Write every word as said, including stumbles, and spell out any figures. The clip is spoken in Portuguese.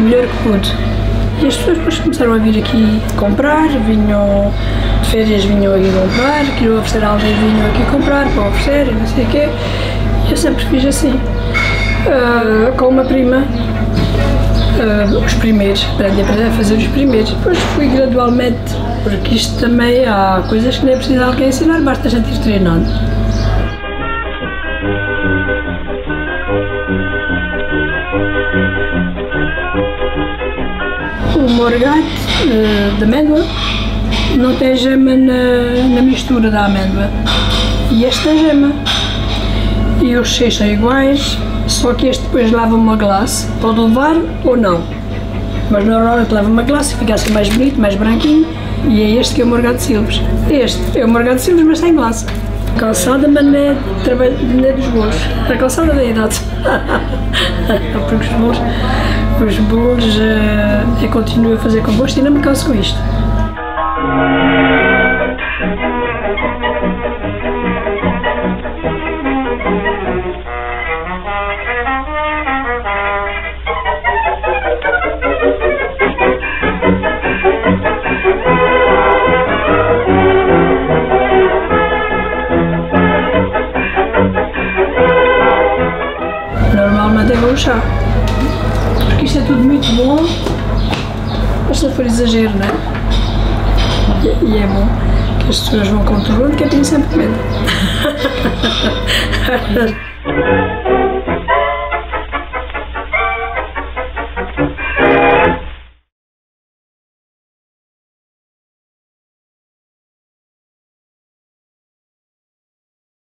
melhor que pude. E as pessoas depois começaram a vir aqui comprar, vinham de férias, vinham aqui comprar, queriam oferecer a alguém, vinham aqui comprar para oferecer e não sei o quê. E eu sempre fiz assim, uh, com uma prima, uh, os primeiros, aprendi a fazer os primeiros. Depois fui gradualmente, porque isto também há coisas que nem é preciso alguém ensinar, basta a gente ir treinando. O morgate uh, de amêndoa não tem gema na, na mistura da amêndoa e este tem gema. E os seis são iguais, só que este depois leva uma glace, pode levar ou não. Mas normalmente leva uma glace e fica assim mais bonito, mais branquinho, e é este que é o morgate Silves. Este é o morgate Silves, mas sem glace. Calçada, mas não é, não é dos bolos. A calçada da idade. Porque os bolos, os bolos uh, eu continuo a fazer com gosto e não me canso com isto. Normalmente é bom o chá, porque isto é tudo muito bom, mas se não for exagero, não é? E, e é bom que as pessoas vão controlando, que eu tenho sempre medo.